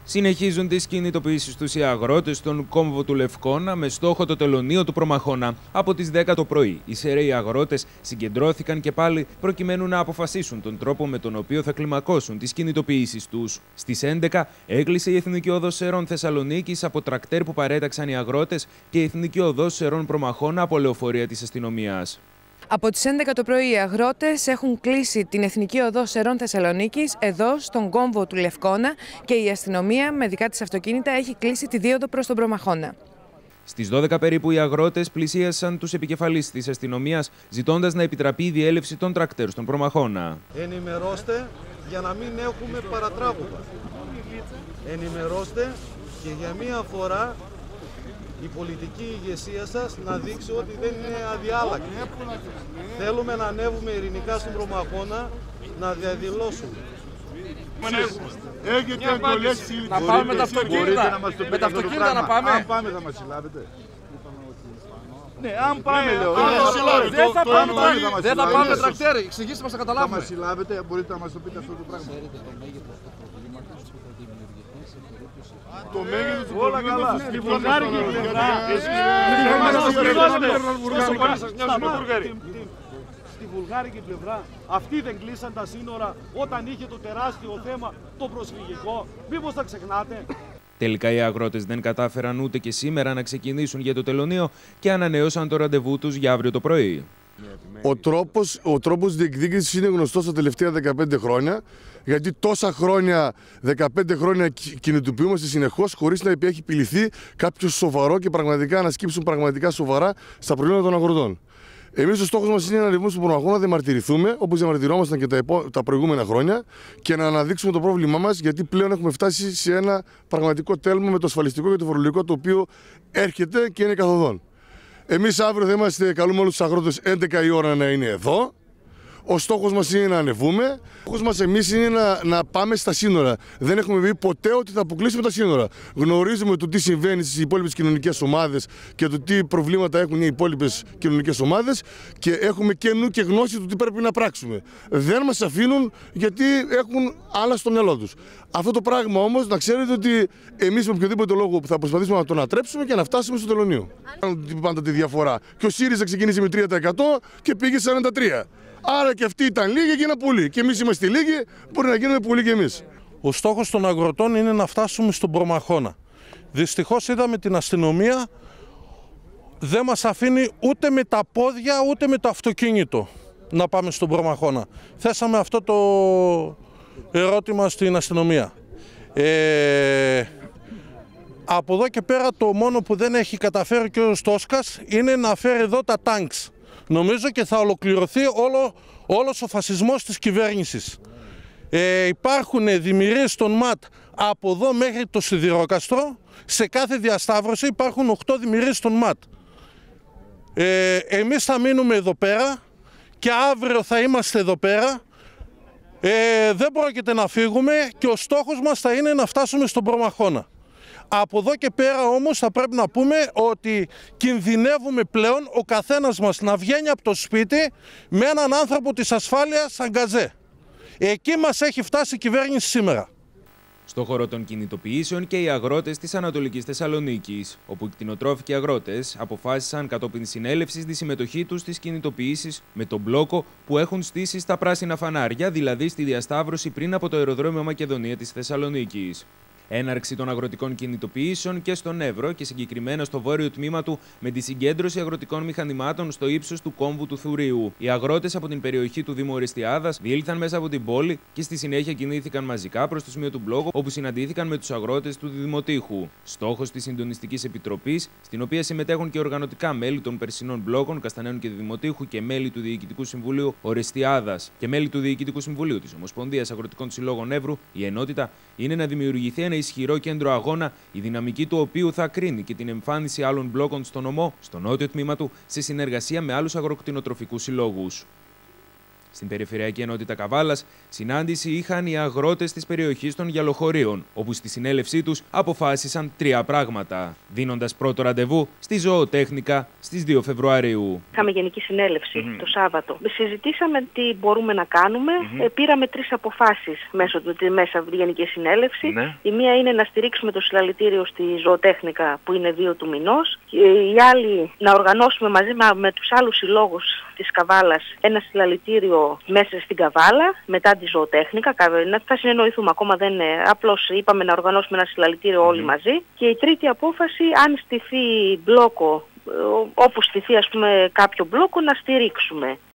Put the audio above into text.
Συνεχίζουν τις κινητοποιήσεις τους οι αγρότες στον κόμβο του Λευκώνα με στόχο το τελωνείο του Προμαχώνα. Από τις 10 το πρωί, οι σεραίοι αγρότες συγκεντρώθηκαν και πάλι προκειμένου να αποφασίσουν τον τρόπο με τον οποίο θα κλιμακώσουν τις κινητοποιήσεις τους. Στις 11 έκλεισε η Εθνική Οδός Σερών Θεσσαλονίκης από τρακτέρ που παρέταξαν οι αγρότες και η Εθνική Οδός Σερών Προμαχώνα από λεωφορεία της αστυνομίας. Από τις 11 το πρωί οι αγρότες έχουν κλείσει την Εθνική Οδό Σερών Θεσσαλονίκης εδώ στον κόμβο του Λευκώνα και η αστυνομία με δικά της αυτοκίνητα έχει κλείσει τη δίωδο προς τον Προμαχώνα. Στις 12 περίπου οι αγρότες πλησίασαν τους επικεφαλείς της αστυνομίας ζητώντας να επιτραπεί η διέλευση των τρακτέρ στον Προμαχώνα. Ενημερώστε για να μην έχουμε παρατράγουδα. Ενημερώστε και για μία φορά η πολιτική ηγεσία σας να δείξει ότι δεν είναι αδιάλακτη. Θέλουμε να ανέβουμε ειρηνικά στον Προμαχώνα, να διαδηλώσουμε. Έχετε εντολές να πάμε με τα αυτοκίνητα. Με τα αυτοκίνητα να πάμε. Αν πάμε θα μας συλλάβετε. Ναι, αν πάμε λέω. Δεν θα πάμε τρακτέρ. Εξηγήστε μας να καταλάβουμε. Θα μας συλλάβετε, μπορείτε να μας το πείτε αυτό το πράγμα. Το μέγεθος του προβλήματος Στη βουλγάρικη πλευρά. Στη βουλγάρικη πλευρά αυτοί δεν κλείσαν τα σύνορα όταν είχε το τεράστιο θέμα το προσφυγικό. Μήπως τα ξεχνάτε? Τελικά οι αγρότες δεν κατάφεραν ούτε και σήμερα να ξεκινήσουν για το τελωνείο και ανανεώσαν το ραντεβού τους για αύριο το πρωί. Ο τρόπος διεκδίκησης είναι γνωστός τα τελευταία 15 χρόνια, γιατί τόσα χρόνια, 15 χρόνια κινητοποιούμαστε συνεχώς χωρίς να έχει επιληθεί κάποιο σοβαρό και πραγματικά να σκύψουν πραγματικά σοβαρά στα προβλήματα των αγροτών. Εμείς ο στόχος μας είναι να ανεβούμε στον Προμαχώνα, να διαμαρτυρηθούμε όπως διαμαρτυρόμασταν και τα προηγούμενα χρόνια και να αναδείξουμε το πρόβλημά μας, γιατί πλέον έχουμε φτάσει σε ένα πραγματικό τέλμα με το ασφαλιστικό και το φορολογικό το οποίο έρχεται και είναι καθοδόν. Εμείς αύριο θα καλούμε όλους τους αγρότες 11 η ώρα να είναι εδώ. Ο στόχος μας είναι να ανεβούμε. Ο στόχος μας εμείς είναι να πάμε στα σύνορα. Δεν έχουμε πει ποτέ ότι θα αποκλείσουμε τα σύνορα. Γνωρίζουμε το τι συμβαίνει στις υπόλοιπες κοινωνικές ομάδες και το τι προβλήματα έχουν οι υπόλοιπες κοινωνικές ομάδες και έχουμε και νου και γνώση του τι πρέπει να πράξουμε. Δεν μας αφήνουν γιατί έχουν άλλα στο μυαλό τους. Αυτό το πράγμα όμως να ξέρετε ότι εμείς με οποιοδήποτε λόγο θα προσπαθήσουμε να το ανατρέψουμε και να φτάσουμε στο τελωνείο. Πάντα τη διαφορά. Και ο ΣΥΡΙΖΑ ξεκίνησε με 3% και πήγε 43%. Άρα και αυτοί ήταν λίγοι και γίνανε πολλοί. Και εμείς είμαστε λίγοι, μπορεί να γίνουμε πολλοί και εμείς. Ο στόχος των αγροτών είναι να φτάσουμε στον Προμαχώνα. Δυστυχώς είδαμε την αστυνομία δεν μας αφήνει ούτε με τα πόδια ούτε με το αυτοκίνητο να πάμε στον Προμαχώνα. Θέσαμε αυτό το ερώτημα στην αστυνομία. Από εδώ και πέρα το μόνο που δεν έχει καταφέρει και ο Στόσκας είναι να φέρει εδώ τα τάγκς. Νομίζω και θα ολοκληρωθεί όλος ο φασισμός της κυβέρνησης. Υπάρχουν δημιουργίες των ΜΑΤ από εδώ μέχρι το Σιδηρόκαστρο. Σε κάθε διασταύρωση υπάρχουν 8 δημιουργίες των ΜΑΤ. Εμείς θα μείνουμε εδώ πέρα και αύριο θα είμαστε εδώ πέρα. Δεν πρόκειται να φύγουμε και ο στόχος μας θα είναι να φτάσουμε στον Προμαχώνα. Από εδώ και πέρα όμως θα πρέπει να πούμε ότι κινδυνεύουμε πλέον ο καθένας μας να βγαίνει από το σπίτι με έναν άνθρωπο της ασφάλειας σαν γκαζέ. Εκεί μας έχει φτάσει η κυβέρνηση σήμερα. Στο χώρο των κινητοποιήσεων και οι αγρότες της Ανατολικής Θεσσαλονίκης, όπου οι κτηνοτρόφικοι αγρότες αποφάσισαν κατόπιν συνέλευσης τη συμμετοχή τους στις κινητοποιήσεις με τον μπλόκο που έχουν στήσει στα πράσινα φανάρια, δηλαδή στη διασταύρωση πριν από το αεροδρόμιο Μακεδονία της Θεσσαλονίκης. Έναρξη των αγροτικών κινητοποιήσεων και στον Εύρο και συγκεκριμένα στο βόρειο τμήμα του με τη συγκέντρωση αγροτικών μηχανημάτων στο ύψος του κόμβου του Θουρίου. Οι αγρότες από την περιοχή του Δήμου Ορεστιάδας διήλθαν μέσα από την πόλη και στη συνέχεια κινήθηκαν μαζικά προς το σημείο του μπλόκου, όπου συναντήθηκαν με τους αγρότες του Δημοτήχου. Στόχος της Συντονιστικής Επιτροπής, στην οποία συμμετέχουν και οργανωτικά μέλη των περσινών μπλόκων Κασταναίων και Δημοτήχου και μέλη του Διοικητικού Συμβουλίου Ορεστιάδας και μέλη του Διοικητικού Συμβουλίου της Ομοσπονδίας Αγροτικών Συλλόγων Εύρου, η ενότητα είναι να δημιουργηθεί ένα ισχυρό κέντρο αγώνα, η δυναμική του οποίου θα κρίνει και την εμφάνιση άλλων μπλόκων στο νομό, στο νότιο τμήμα του, σε συνεργασία με άλλους αγροκτηνοτροφικούς συλλόγους. Στην Περιφερειακή Ενότητα Καβάλας, συνάντηση είχαν οι αγρότες της περιοχής των Γυαλοχωρίων, όπου στη συνέλευσή τους αποφάσισαν 3 πράγματα, δίνοντας πρώτο ραντεβού στη ζωοτέχνικα στις 2 Φεβρουαρίου. Είχαμε γενική συνέλευση το Σάββατο. Συζητήσαμε τι μπορούμε να κάνουμε. Πήραμε 3 αποφάσεις μέσα από τη γενική συνέλευση. Η μία είναι να στηρίξουμε το συλλαλητήριο στη ζωοτέχνικα που είναι 2 του μηνός. Η άλλη να οργανώσουμε μαζί με τους άλλους συλλόγους της Καβάλας ένα συλλαλητήριο μέσα στην Καβάλα μετά τη ζωοτέχνικα. Θα συνεννοηθούμε, ακόμα δεν είναι. Απλώς είπαμε να οργανώσουμε ένα συλλαλητήριο όλοι μαζί. Και η τρίτη απόφαση, αν στηθεί μπλόκο, όπου στηθεί ας πούμε κάποιο μπλόκο, να στηρίξουμε.